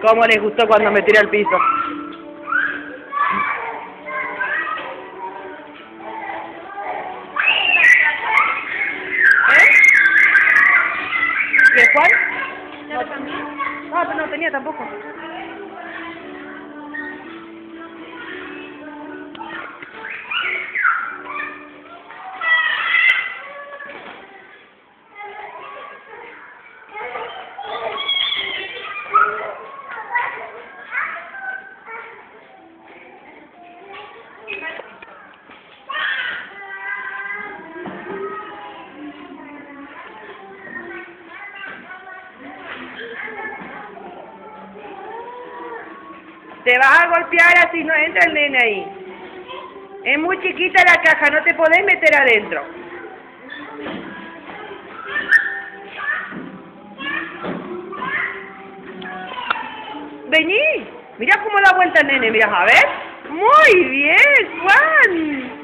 Cómo les gustó cuando me tiré al piso. ¿Eh? ¿Qué, Juan? ¿Ya lo cambié? No, no tenía tampoco. Te vas a golpear así, no entra el nene ahí. Es muy chiquita la caja, no te podés meter adentro. Vení, mira cómo da vuelta el nene, mira, a ver. Muy bien, Juan.